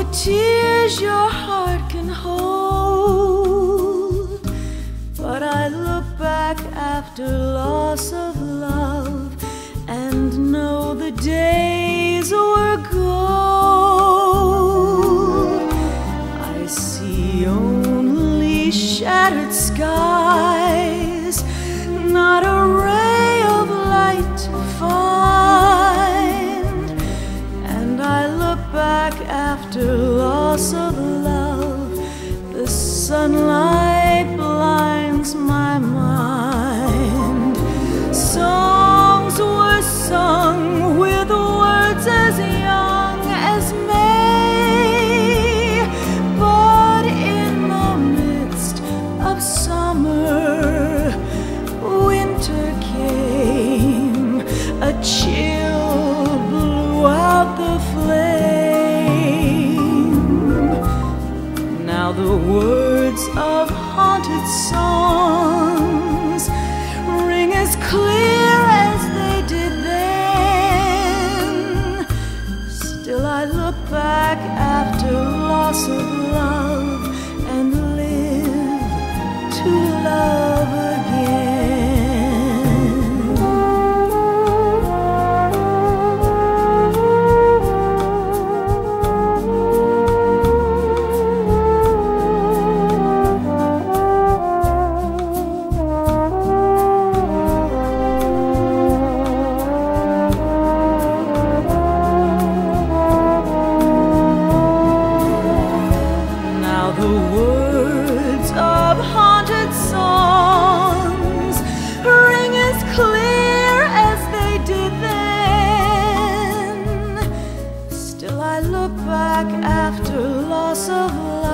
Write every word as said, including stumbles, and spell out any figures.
tears your heart can hold. But I look back after loss of love and know the days were gold. I see only shattered skies, not a ray of light to find. And I look back after loss of love, the sunlight blinds my mind. Songs were sung with words as young as May, but in the midst of summer, winter came, a chill blew out the flame. Now the words of haunted songs ring as clear as they did then. Still I look back after loss of love and live to love again. After loss of love